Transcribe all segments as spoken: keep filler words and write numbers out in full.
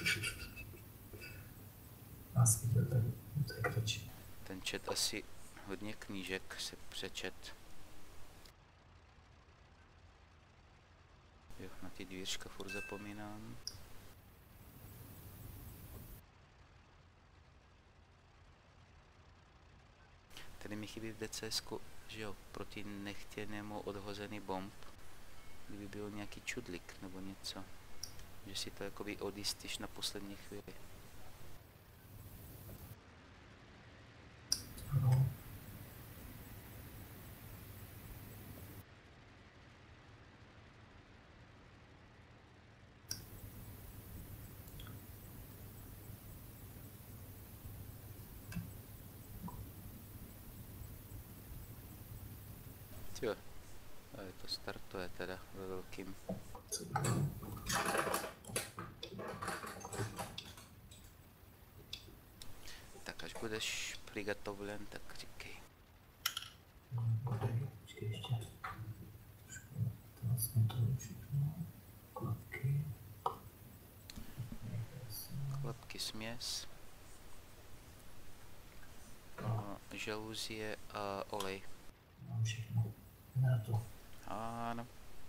Nás viděl tady, to je kračí. Ten čet asi hodně knížek se přečet. Jo, na ty dvířka furt zapomínám. Tady mi chybí v DCSku, že jo, proti nechtěnému odhozený bomb. Kdyby byl nějaký čudlik nebo něco. Že si to jakoby odjistíš na poslední chvíli. No. Jo, to startuje teda ve velkým. Tak až budeš prigatovlen, tak říkej. Počkej ještě. To zkontroluji všechno. Klapky. Klapky, směs. No, žaluzie a olej. Mám všechno. Na to. Ano.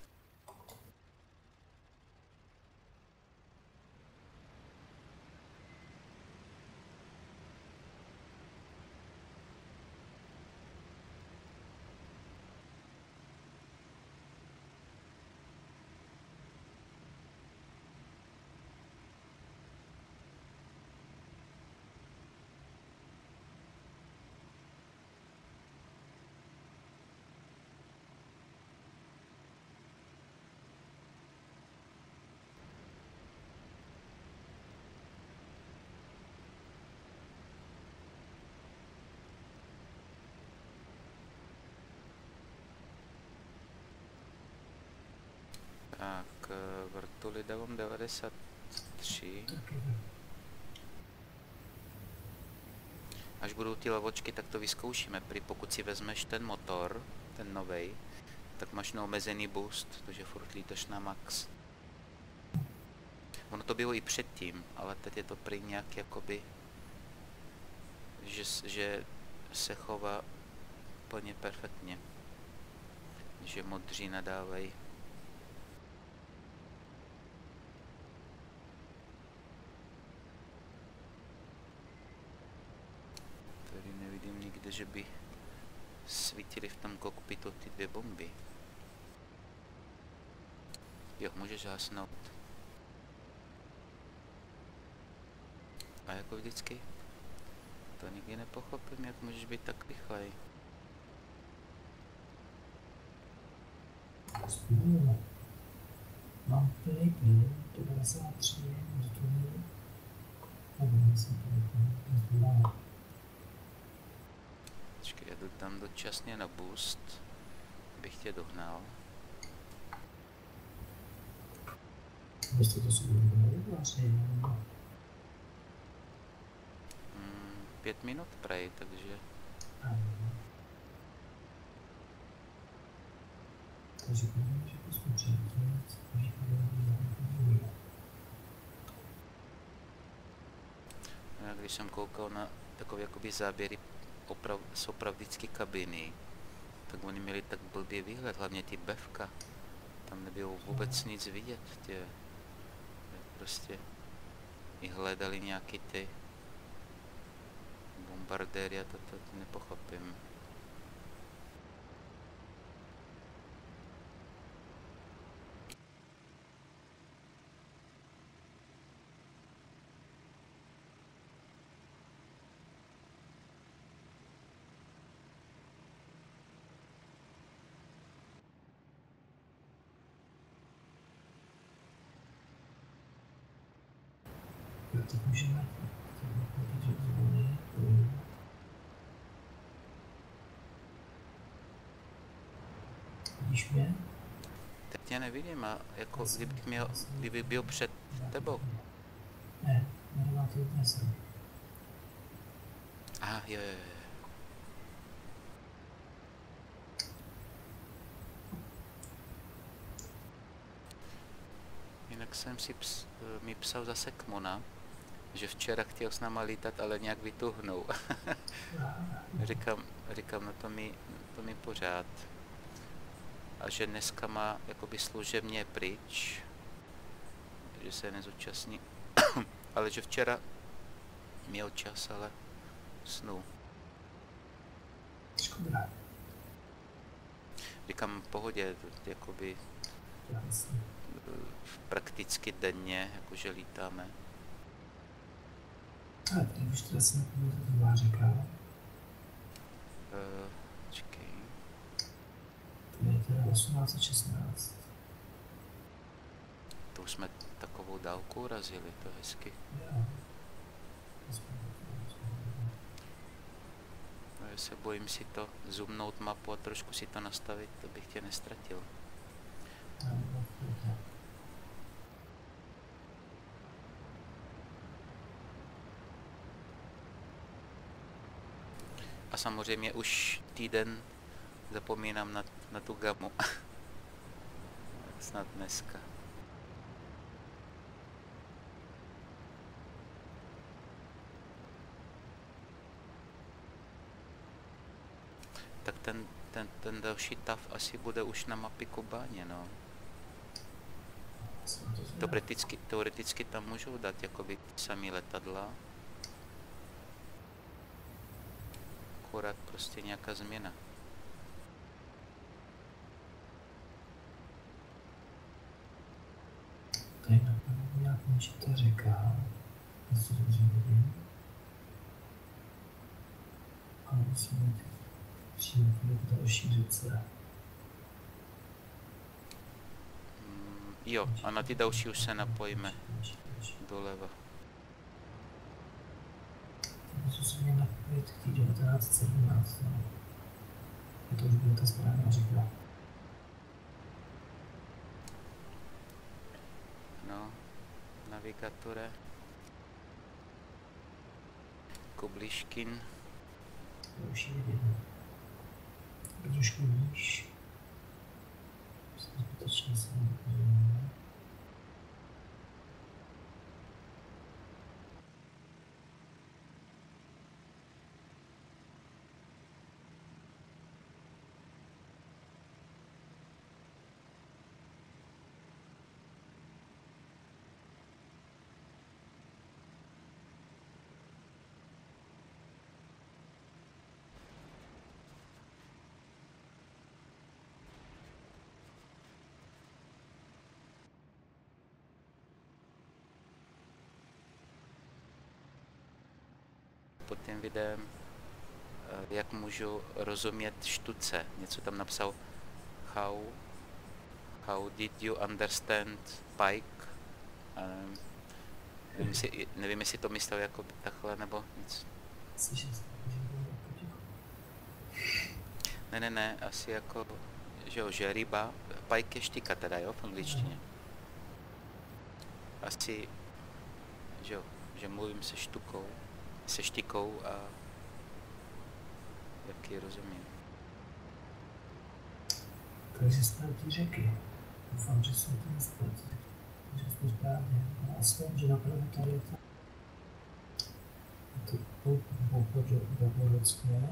Tak, vrtuly dávám devadesát tři. Až budou ty lavočky, tak to vyzkoušíme. Prý pokud si vezmeš ten motor, ten novej, tak máš neomezený boost, takže furt lítaš na max. Ono to bylo i předtím, ale teď je to prý nějak jakoby, že, že se chová úplně perfektně. Že modří nadávají. Tady nevidím nikde, že by svítily v tom kokpitu ty dvě bomby. Jo, můžeš hasnout. A jako vždycky, to nikdy nepochopím, jak můžeš být tak rychlej. Spolu. Mám plný plyn, devadesát tři, vrtuly. Nebo jsem plný plyn, nezbývá. Počkej, já jdu tam dočasně na boost, bych tě dohnal. Byste to si uvědomili vlastně, nebo? Hmm, pět minut prej, takže... Takže povím, že to skončí, takže povím, Já když jsem koukal na takové jakoby záběry oprav, z opravdické kabiny, tak oni měli tak blbý výhled, hlavně ty bevka. Tam nebylo vůbec nic vidět, tě. Prostě i hledali nějaký ty bombardéry a to, to, to nepochopím. Jo, tak můžeme chodit, že zvolí. Vidíš mě? Teď tě nevidím a jako kdybych měl, kdyby byl před tebou. Ne, nedává to dnes. Aha, jo, jo, jo. Jinak jak jsem si ps, mi psal zase Kmona, že včera chtěl s náma lítat, ale nějak vytuhnul. říkám, říkám, no to mi, to mi pořád. A že dneska má jakoby služebně pryč, že se nezúčastní. Ale že včera měl čas, ale snul. Škoda. Říkám, v pohodě, jakoby Jasně. prakticky denně, jakože lítáme. Ale tady už teda se napomíná ta druhá řeka. Uh, čekej. To je teda osmnáct šestnáct. To už jsme takovou dálku urazili, to je hezky. Jo. No, já se bojím si to zoomnout mapu a trošku si to nastavit, to bych tě nestratil. A samozřejmě už týden zapomínám na, na tu gamu. Snad dneska. Tak ten, ten, ten další tav asi bude už na mapě Kobáně, no. Teoreticky, teoreticky tam můžou dát jakoby samý letadla. Akorát prostě nějaká změna. Tady napadlo nějak končí ta řeka. Jestli to dobře vidím. A musíme jít přímo k další řece. Mm, jo, a na ty další už se napojíme doleva. Musím se mě napojit k té devatenáct sedmnáct. No. A to už bude ta správná řeka. No, navigatore. Kobliškin. To už je vidím. To trošku níž. Jsem zbytečně se nepozorujeme. Pod tím videem, jak můžu rozumět štuce. Něco tam napsal how, how did you understand pike? Um, nevím, jestli, nevím, jestli to myslel jako takhle nebo nic. Ne, ne, ne, asi jako, že jo, že ryba, pike je štika teda, jo, v angličtině. Asi, že jo, že mluvím se štukou. Se štikou a jak ji rozumím. Takže jsme ty řeky. Doufám, že jsem to nesplet. Že jsme správně. No a jsem, že napravo tady je to. Je to Boborocké.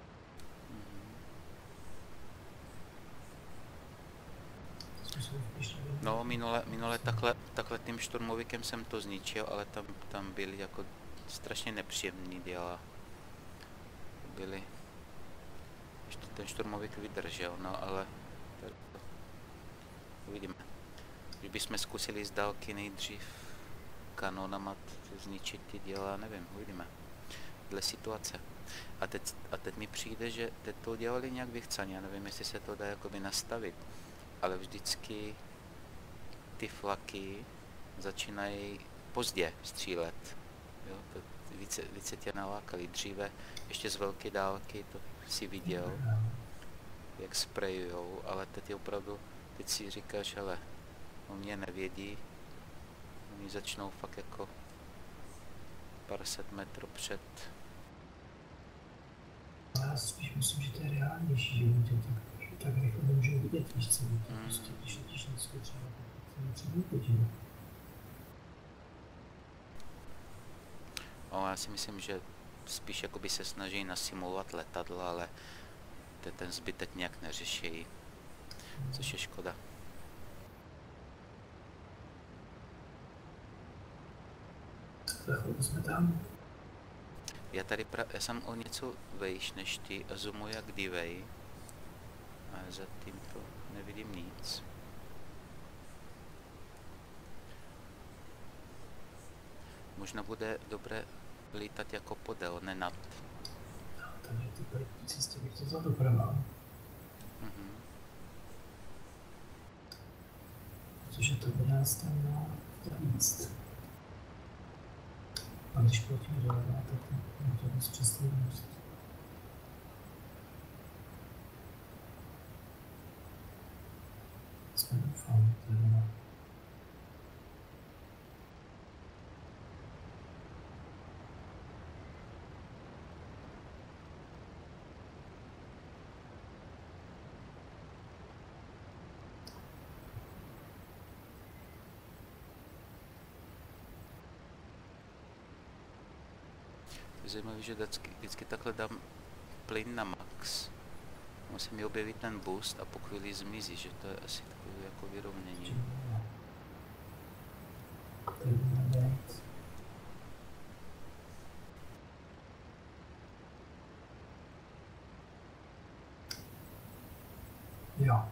No, minule, minule takhle, takhle tím šturmovíkem jsem to zničil, ale tam, tam byly jako strašně nepříjemný děla. Byly. Ještě ten šturmovík vydržel, no ale uvidíme. Když bychom zkusili z dálky nejdřív kanonama zničit ty děla, nevím, uvidíme. Dle situace. A teď, a teď mi přijde, že teď to dělali nějak vychcaně, já nevím, jestli se to dá jakoby nastavit, ale vždycky ty flaky začínají pozdě střílet. Jo, to více, více tě nalákali. Dříve ještě z velké dálky to si viděl, jak sprejujou, ale teď je opravdu, teď si říkáš, ale o mě nevědí, oni začnou fakt jako pár set metrů před. Já spíš myslím, že to je reálnější, že oni tě tak, tak rychle nemůžou vidět, víš co, to prostě, když letíš na třeba třeba hodinu. O, já si myslím, že spíš jakoby se snaží nasimulovat letadlo, ale ten, ten zbytek nějak neřeší, což je škoda. Za chvilku jsme tam. Já tady pra, já jsem o něco vejš než ty a zoomuji jak divej. A zatím to nevidím nic. Možná bude dobré lítat jako podél, ne nad. No, tady ty projekty cestě bych to vzal doprava. Mhm. Protože to by nás tam na víc. A když platíme doleva, tak je to dost přesnost. Jsme doufali, to je doma. Je zajímavé, že vždycky, vždycky takhle dám plyn na max. Musí mi objevit ten boost a po chvíli zmizí, že to je asi takové jako vyrovnění. Jo.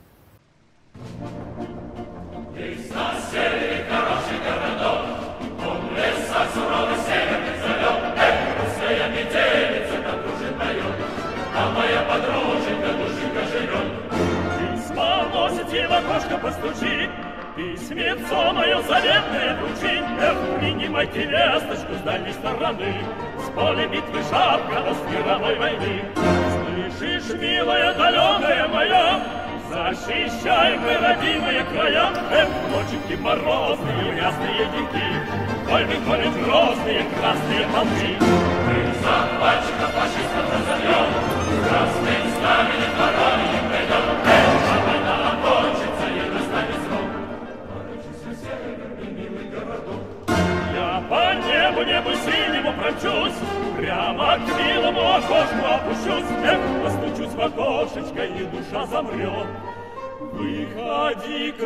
Окошко постучит, письмецо мое заветное вручит. Эх, принимайте весточку с дальней стороны, с поля битвы шапка с мировой войны. Слышишь, милая, далекая моя, защищай мы родимые края. Эх, ноченьки морозные, ясные деньки, вольны колют грозные красные полки. Мы захватчиков фашистов разольем, красным знаменем вороньим пройдем. Эх, а война окончится и настанет срок, ворочайся север и милый городок. Я по небу, небу синему промчусь, прямо к милому окошку опущусь. Эх, постучусь в окошечко, и душа замрет. Выходи,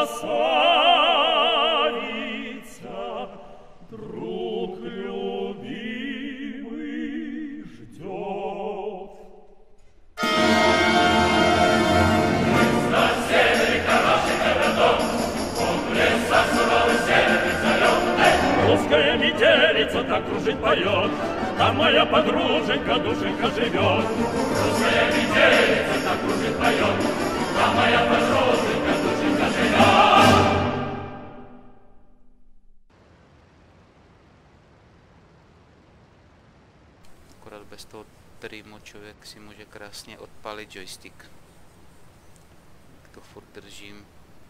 красавица, друг любимый ждет. На севере хороший городок, он в лесах суровый северный залет. Эй, русская метелица так кружит, поет, там моя подруженька, душенька живет. Русская метелица так кружит, поет, там моя подруженька, душенька живет. Akorát bez toho trimu člověk si může krásně odpálit joystick. Tak to furt držím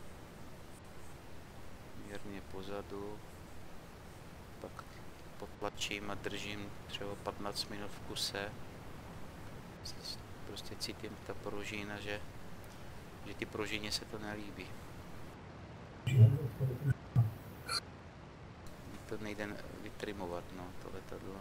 mírně pozadu, pak potlačím a držím třeba patnáct minut v kuse. Prostě cítím ta pružina, že, že ty pružině se to nelíbí. To nejde vytrimovat, no, to letadlo.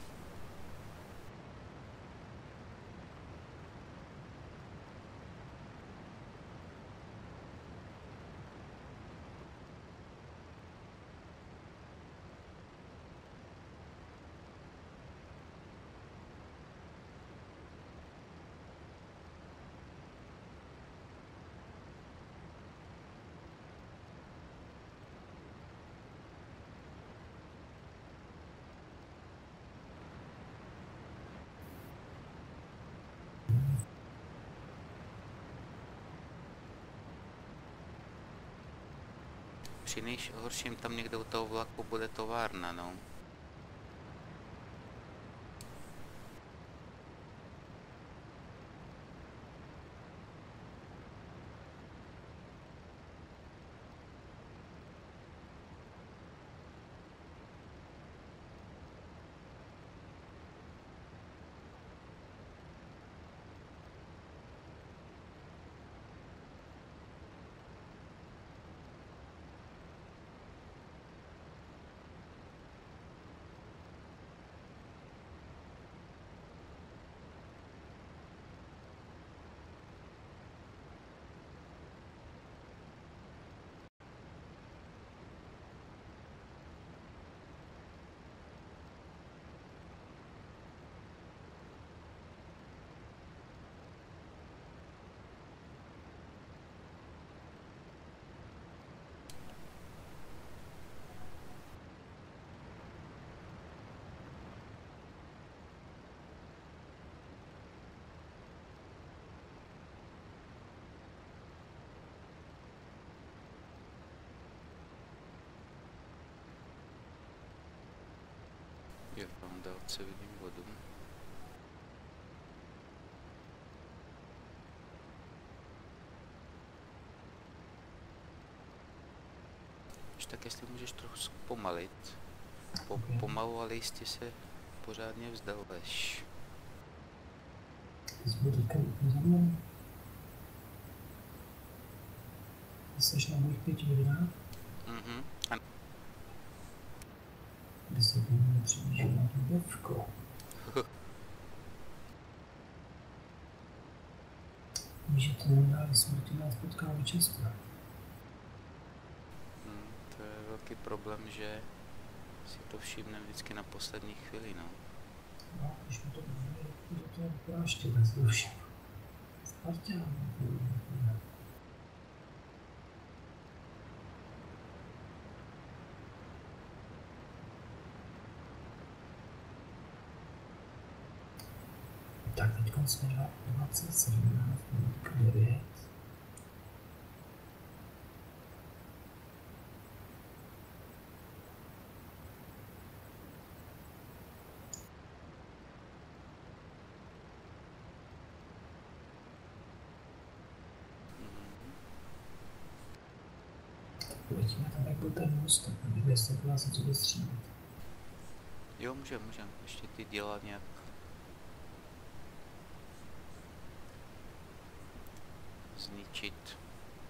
Při nejhorším tam někde u toho vlaku bude továrna, no. Jo, tam dálce vidím vodu. Už tak jestli můžeš trochu zpomalit. Po, Okay. pomalu, ale jistě se pořádně vzdaluješ. Ty jsi byl teďka úplně za mnou. Ty jsi na mojich pěti hodinách, Mhm. Ano. kdy se k němu přiblížil na to běvko. Víš, že to nedá smrti nás potkáme často. Hm, to je velký problém, že si to všimne vždycky na poslední chvíli, no. No, když mi to bude do toho práště, tak se to všimnu. Sparťán. Tak teď jsme dvacet sedmnáct, devět. Pojďme tam, jak byl ten most, tak nevím, jestli to nás něco vystřílet. Jo, můžem, můžem. Ještě ty dělat nějak zničit.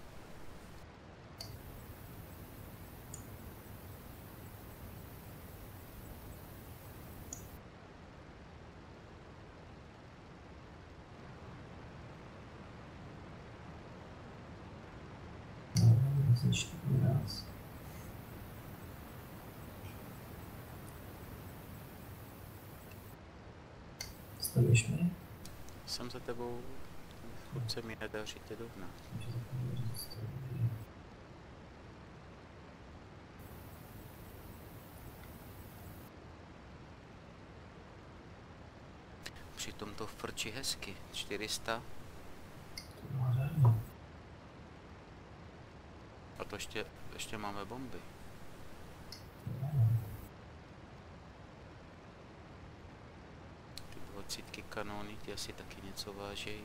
No, zničit nás. Stavíš mi? Jsem za tebou, furt se mi nedaří tě dohnat. Můžu zapomenout říct, že... Přitom to frčí hezky. čtyři sta. To bylo řádně. A to ještě, ještě máme bomby. Ty dvacítky kanóny, ty asi taky něco vážejí.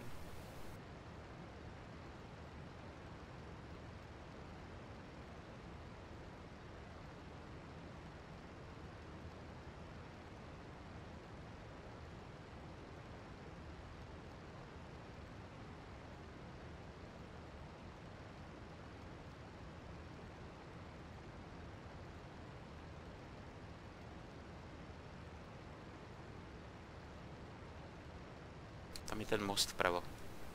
Tam je ten most vpravo.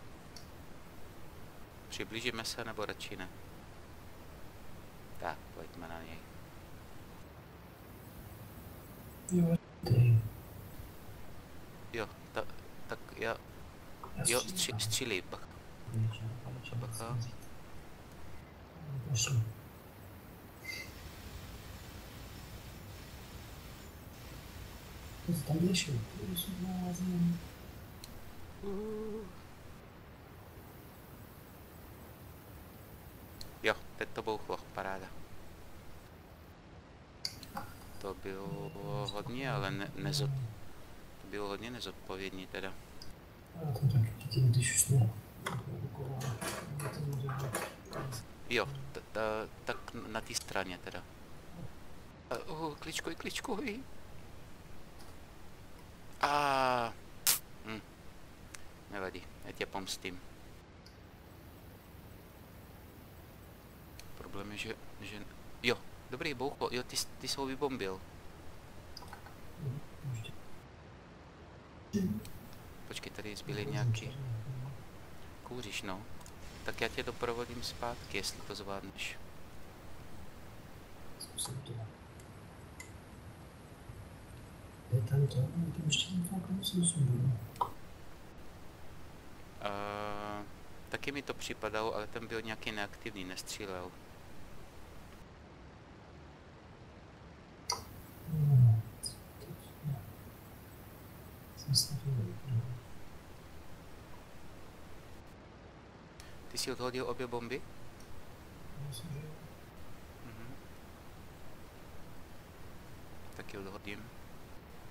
Přiblížíme se, nebo radši ne? Tak, pojďme na něj. Jo, ty. Jo, ta, tak já... Jo, stři, střílí, bacha. Bacha. Pošlu. To jsi tam běžel, to jsou blázem. Jo, teď to bouchlo, paráda. To bylo hodně, ale ne, nezod... To bylo hodně nezodpovědní teda. Ale to taky chytím, když už jsme... Jo, t, t, tak na té straně teda. Uh, kličkuj, kličkuj. A hm. Nevadí, já tě pomstím. Problém je, že, že... Jo, dobrý, bouchlo, jo, ty, ty jsi ho vybombil. Počkej, tady zbyly nějaký... Kouříš, no. Tak já tě doprovodím zpátky, jestli to zvládneš. Zkusím to. Je tam to, ale to ještě ten fakt musím sudu. Uh, taky mi to připadalo, ale ten byl nějaký neaktivní, nestřílel. No, teď ne. Jsem se to vypnul. Ty jsi odhodil obě bomby? Myslím, že jo. Mhm. Taky odhodím.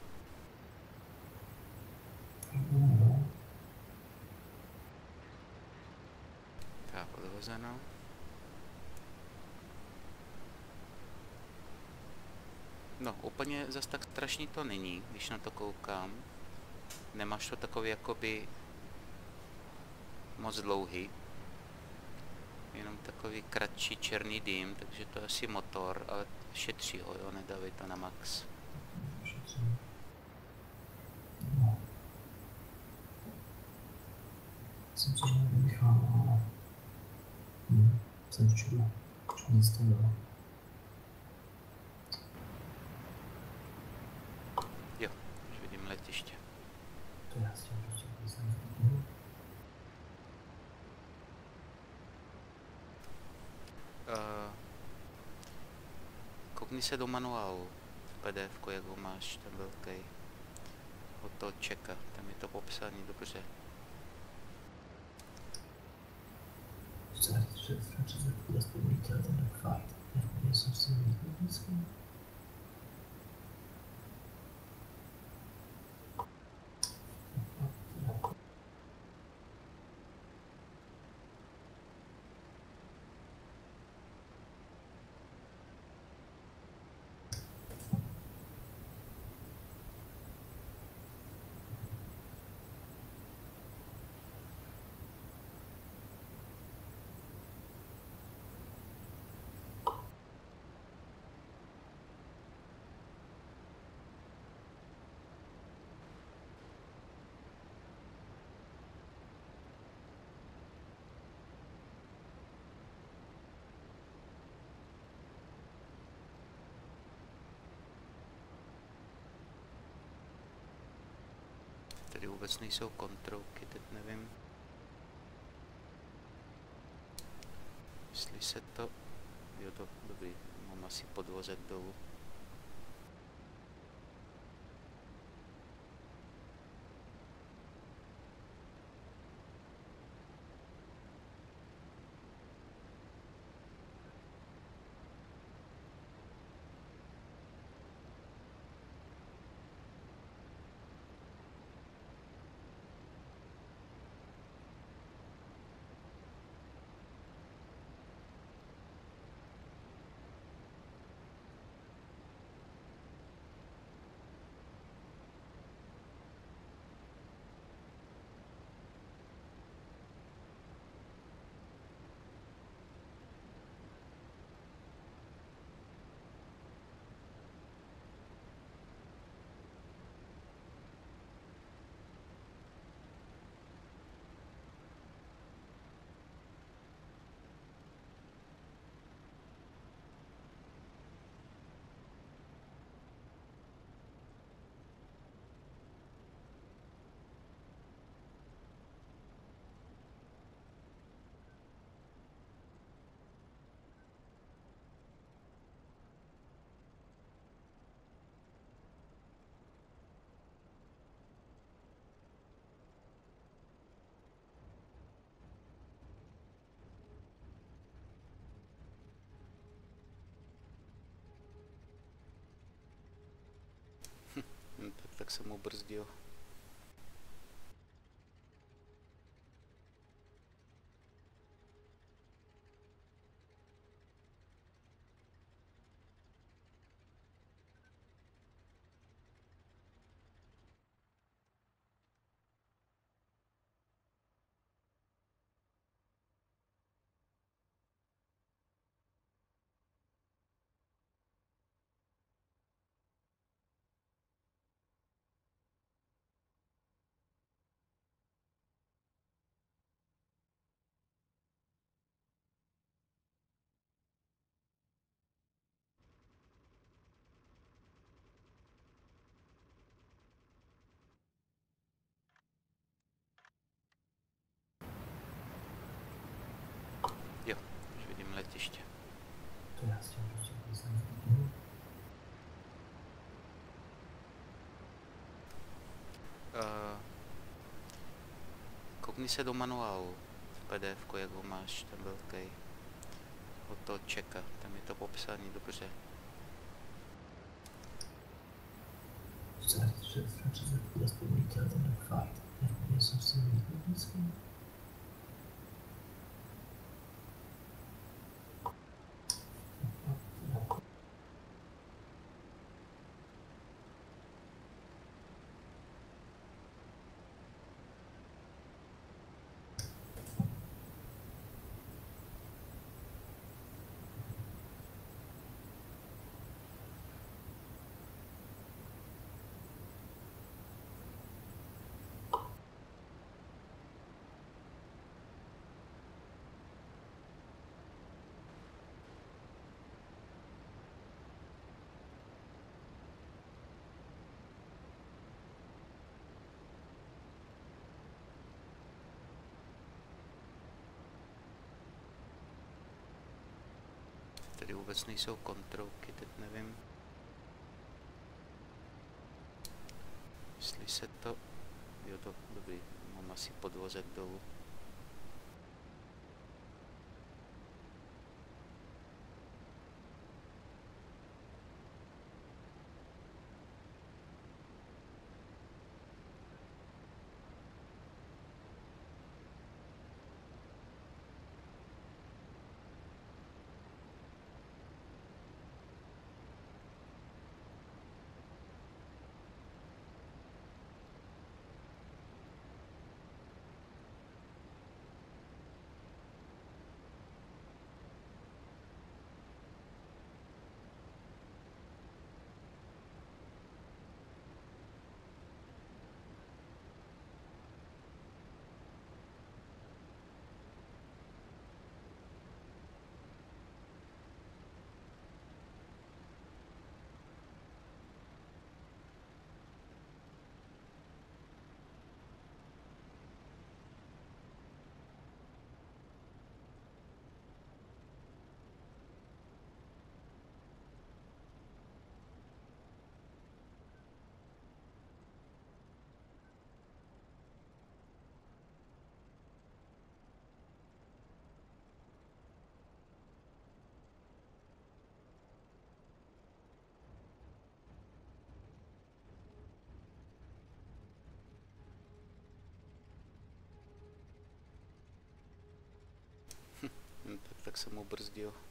poškozeno. No, úplně zas tak strašný to není, když na to koukám. Nemáš to takový jakoby moc dlouhý. Jenom takový kratší černý dým, takže to je asi motor, ale šetří ho, jo, nedávej to na max. Šetří. No. Jsem se nevynechal, ale... Hm, jsem v čudu. Čo nestavilo. Jo, už vidím letiště. To já s tím prostě jsem zbytnul. Uh, koukni se do manuálu, P D F, jak ho máš, ten velký. Od toho čeka, tam je to popsané dobře. Starý před Francesem zaspomítal ten fakt. Já jsem si líbil vždycky. Tady vůbec nejsou kontrolky, teď nevím, jestli se to... Jo, to dobrý, mám asi podvozek dolů. No, tak, tak jsem ubrzdil. Jo, už vidím letiště. To já s tím prostě jsem zbytnul. Uh, koukni se do manuálu, P D F, jak ho máš, ten velký. Od toho čeka, tam je to popsané dobře. Starý před Francesem zaspomítal ten fakt. Já jsem si líbil vždycky. Tady vůbec nejsou kontrolky, teď nevím. Jestli se to... Jo, to dobrý, mám asi podvozek dolů. Hm, tak, tak jsem ubrzdil.